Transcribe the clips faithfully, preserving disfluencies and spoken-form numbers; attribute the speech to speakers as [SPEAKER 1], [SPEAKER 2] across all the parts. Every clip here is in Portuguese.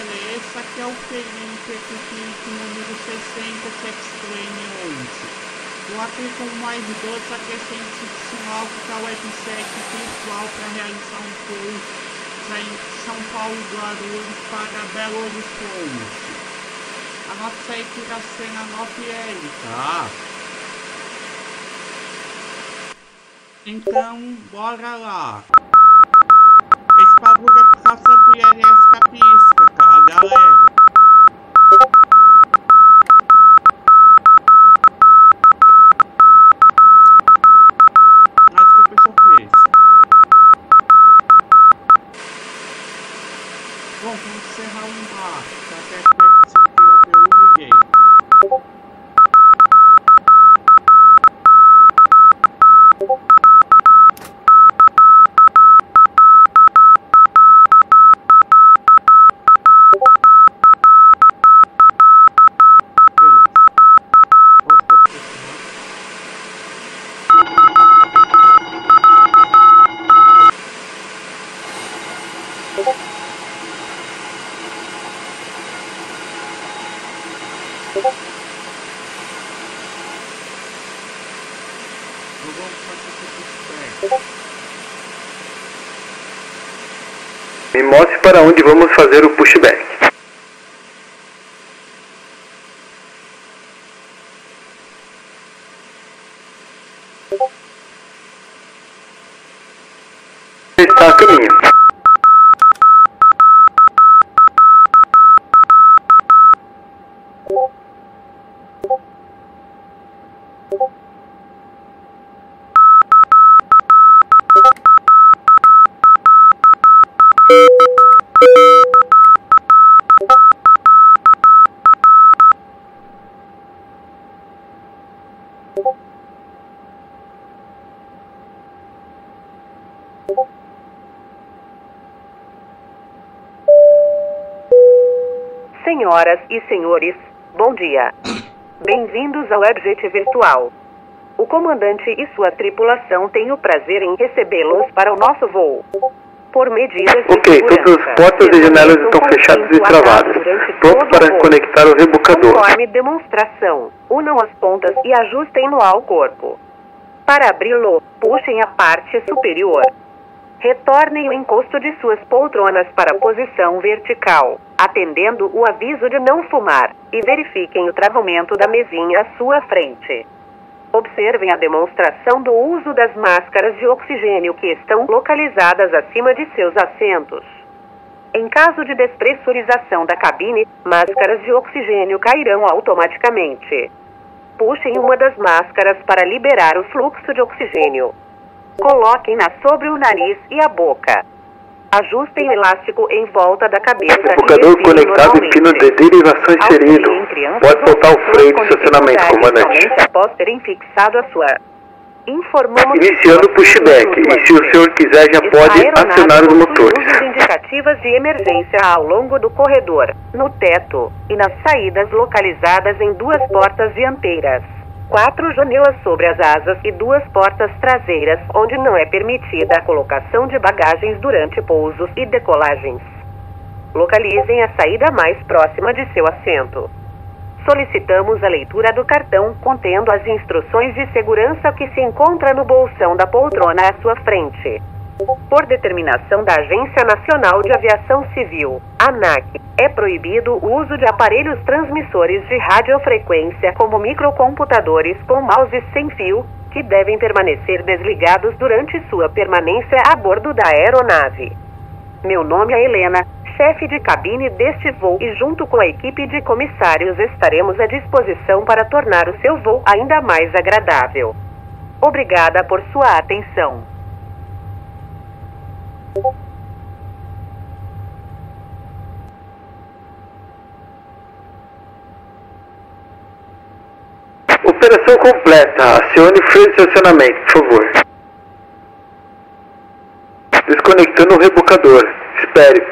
[SPEAKER 1] galera, esse aqui é o Felipe aqui com o número sessenta Extreme onze. Eu aqui com mais dois, aqui é institucional que é o website virtual para realizar um voo em São Paulo Guarulhos para Belo Horizonte. A nossa aí que vai ser na nove L, tá? Então, bora lá. Esse bagulho é por causa do I R S Capisca, tá, galera? Mas o que a pessoa fez? Bom, vamos encerrar o embarque, tá? Até que se viu até o liguei.
[SPEAKER 2] Me mostre para onde vamos fazer o pushback. Está a caminho.
[SPEAKER 3] Senhoras e senhores, bom dia. Bem-vindos ao Webjet Virtual. O comandante e sua tripulação têm o prazer em recebê-los para o nosso voo. Por medidas de
[SPEAKER 2] Ok,
[SPEAKER 3] segurança,
[SPEAKER 2] todas as portas e janelas estão fechadas e travadas. Pronto para conectar o rebocador.
[SPEAKER 3] Conforme demonstração, unam as pontas e ajustem-no ao corpo. Para abri-lo, puxem a parte superior. Retornem o encosto de suas poltronas para a posição vertical, atendendo o aviso de não fumar, e verifiquem o travamento da mesinha à sua frente. Observem a demonstração do uso das máscaras de oxigênio que estão localizadas acima de seus assentos. Em caso de despressurização da cabine, máscaras de oxigênio cairão automaticamente. Puxem uma das máscaras para liberar o fluxo de oxigênio. Coloquem-na sobre o nariz e a boca. Ajustem o elástico em volta da cabeça.
[SPEAKER 2] Rebocador conectado e pino de derivação inserido. Pode soltar o freio de estacionamento, comandante.
[SPEAKER 3] Após terem fixado a sua... Informamos
[SPEAKER 2] Iniciando o pushback, e se o senhor quiser já pode acionar os motores.
[SPEAKER 3] Luzes indicativas de emergência ao longo do corredor, no teto e nas saídas localizadas em duas portas dianteiras. Quatro janelas sobre as asas e duas portas traseiras, onde não é permitida a colocação de bagagens durante pousos e decolagens. Localizem a saída mais próxima de seu assento. Solicitamos a leitura do cartão contendo as instruções de segurança que se encontra no bolsão da poltrona à sua frente. Por determinação da Agência Nacional de Aviação Civil, ANAC, é proibido o uso de aparelhos transmissores de radiofrequência como microcomputadores com mouse sem fio, que devem permanecer desligados durante sua permanência a bordo da aeronave. Meu nome é Helena, chefe de cabine deste voo, e junto com a equipe de comissários estaremos à disposição para tornar o seu voo ainda mais agradável. Obrigada por sua atenção.
[SPEAKER 2] Operação completa. Acione o freio de estacionamento, por favor. Desconectando o rebocador. Espere.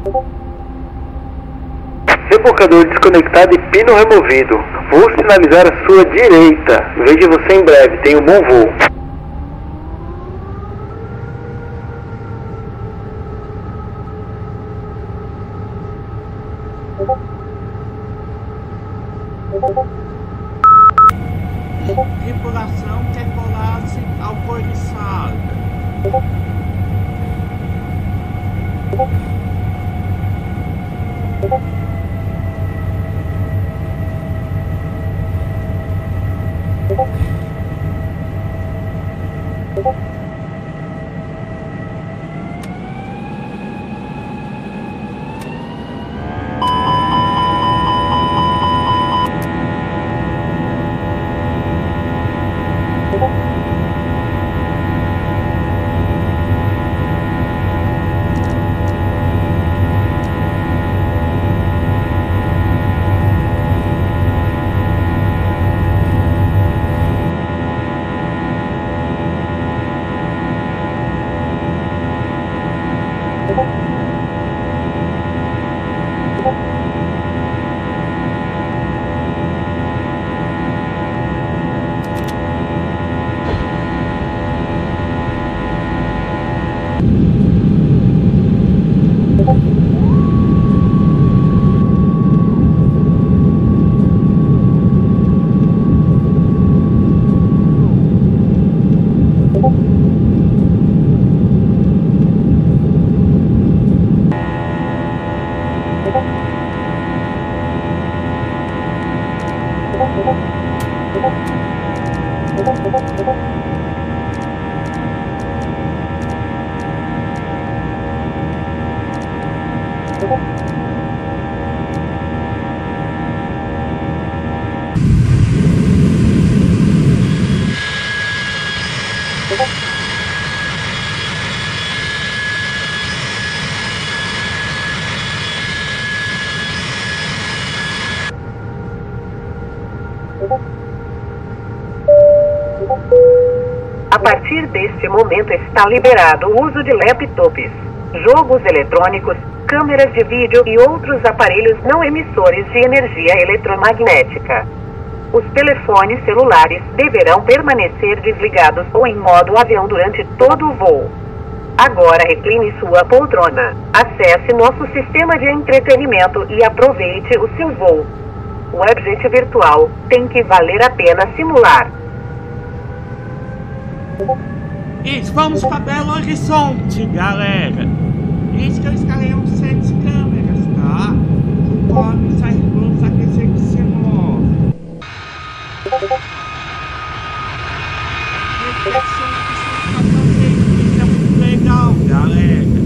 [SPEAKER 2] Rebocador desconectado e pino removido. Vou sinalizar a sua direita. Veja você em breve. Tenha um bom voo.
[SPEAKER 1] Tripulação quer colar-se ao couriçado.
[SPEAKER 3] A partir deste momento está liberado o uso de laptops, jogos eletrônicos, câmeras de vídeo e outros aparelhos não emissores de energia eletromagnética. Os telefones celulares deverão permanecer desligados ou em modo avião durante todo o voo. Agora recline sua poltrona, acesse nosso sistema de entretenimento e aproveite o seu voo. O Webjet virtual tem que valer a pena simular.
[SPEAKER 1] Isso, vamos para Belo Horizonte, galera. Isso que eu instalei uns sete câmeras, tá? Conforme sai vamos aquecer que se move. Reflexão que você está fazendo, isso é muito legal, galera.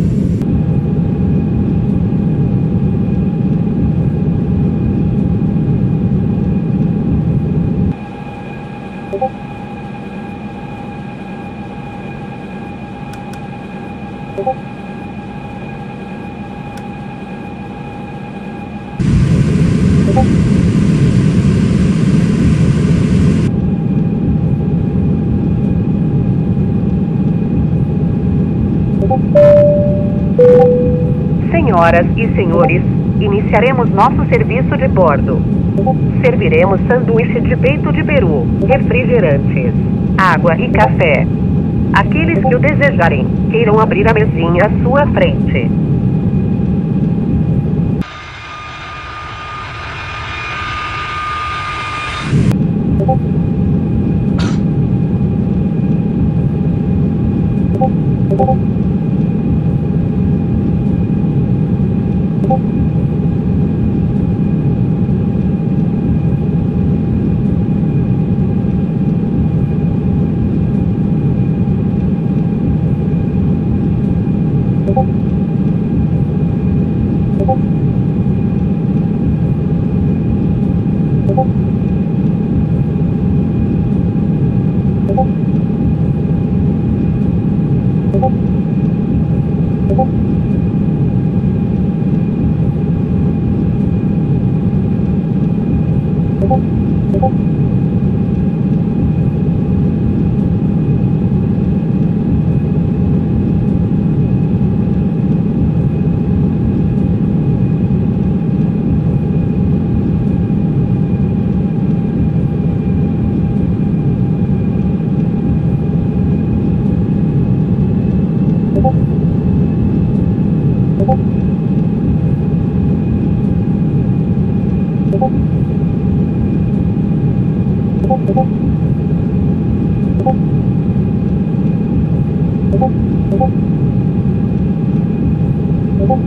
[SPEAKER 3] Senhoras e senhores, iniciaremos nosso serviço de bordo. Serviremos sanduíche de peito de peru, refrigerantes, água e café. Aqueles que o desejarem, queiram abrir a mesinha à sua frente.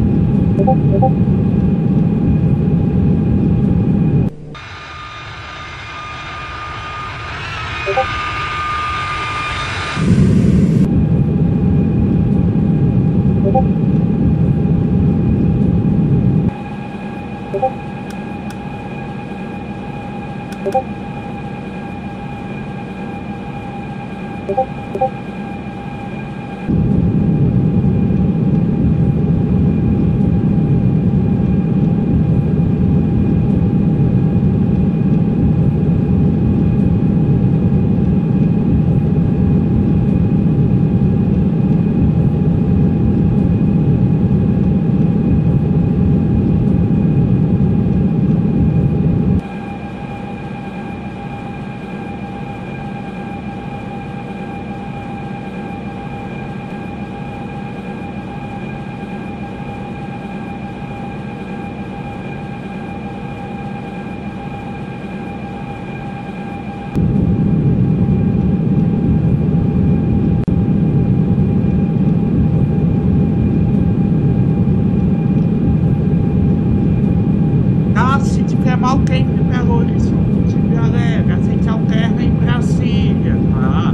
[SPEAKER 1] Mal quem de Belo Horizonte, galera, a gente alterna em Brasília, tá?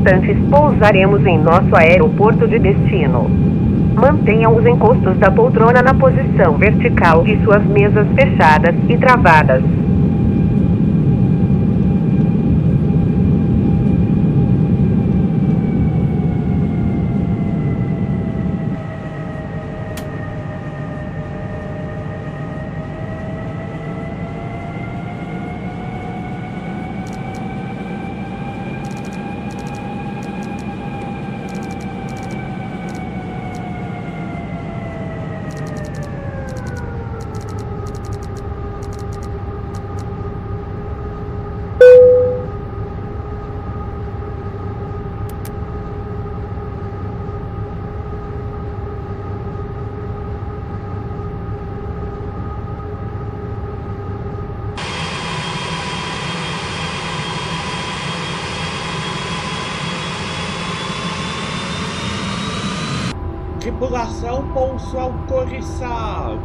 [SPEAKER 3] instantes pousaremos em nosso aeroporto de destino. Mantenham os encostos da poltrona na posição vertical e suas mesas fechadas e travadas.
[SPEAKER 1] Tripulação pouso autorizado.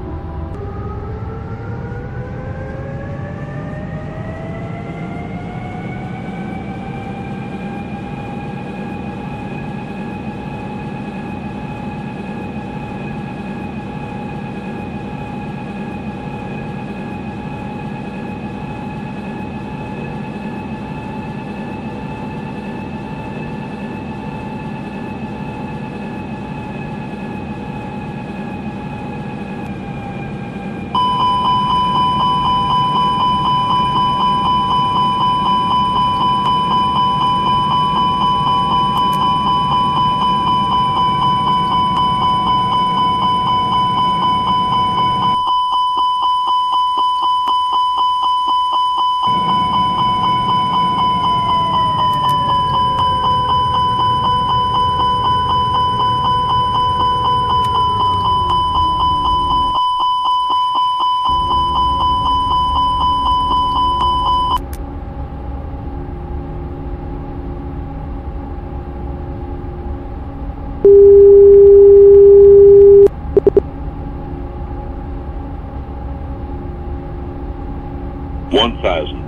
[SPEAKER 4] One thousand.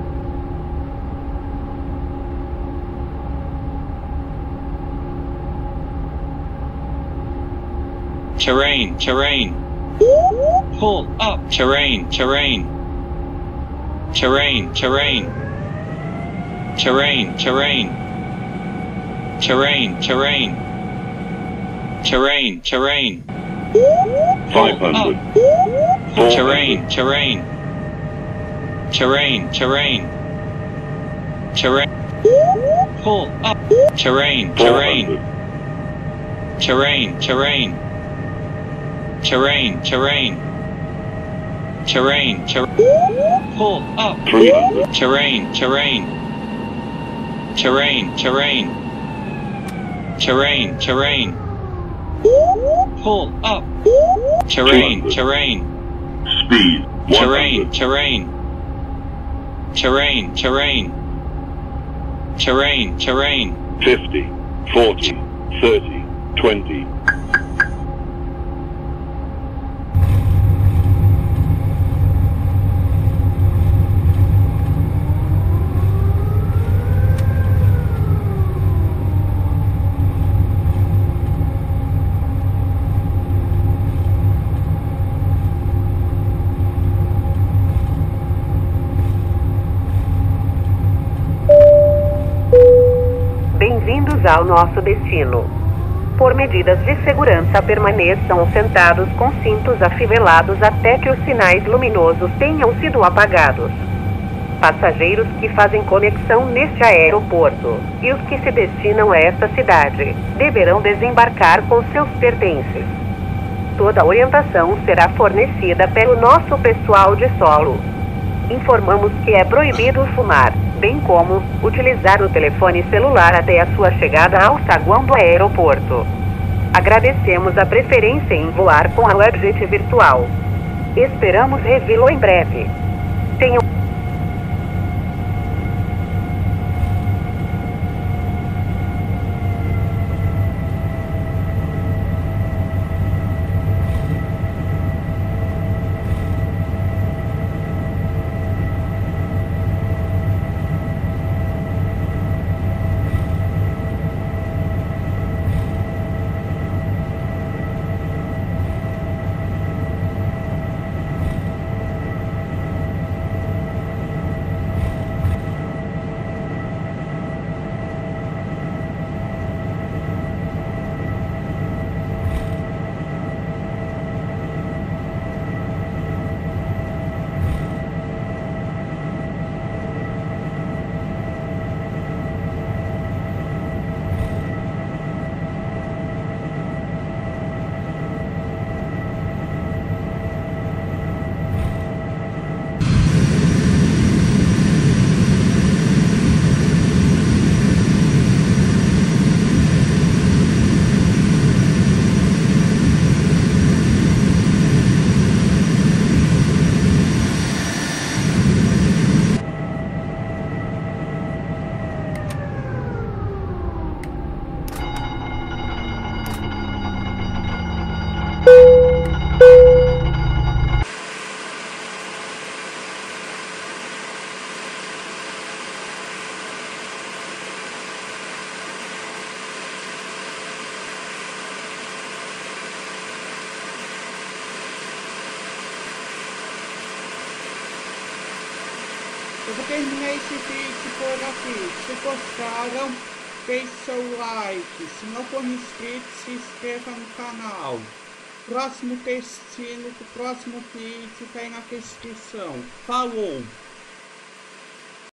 [SPEAKER 5] Terrain, terrain. Pull up, terrain, terrain. Terrain, terrain. Terrain, terrain. Terrain, terrain. Terrain, terrain.
[SPEAKER 4] Five hundred.
[SPEAKER 5] Terrain, terrain. Terrain, terrain. Terrain. Pull up. Terrain, terrain. Terrain, terrain. Terrain, terrain. Terrain, terrain. Pull up.
[SPEAKER 4] Three hundred.
[SPEAKER 5] Terrain, terrain. Terrain, terrain. Terrain, terrain. Pull up. Terrain, terrain.
[SPEAKER 4] Speed.
[SPEAKER 5] Terrain, terrain. Terrain, terrain. Terrain, terrain.
[SPEAKER 4] Fifty. Forty. Thirty. Twenty.
[SPEAKER 3] Bem-vindos ao nosso destino. Por medidas de segurança, permaneçam sentados com cintos afivelados até que os sinais luminosos tenham sido apagados. Passageiros que fazem conexão neste aeroporto e os que se destinam a esta cidade deverão desembarcar com seus pertences. Toda a orientação será fornecida pelo nosso pessoal de solo. Informamos que é proibido fumar, bem como utilizar o telefone celular até a sua chegada ao saguão do aeroporto. Agradecemos a preferência em voar com a Webjet virtual. Esperamos revê-lo em breve. Tenham
[SPEAKER 1] Eu vou terminar esse vídeo por aqui. Se gostaram, deixe seu like. Se não for inscrito, se inscreva no canal. Próximo destino do próximo vídeo tá aí na descrição. Falou!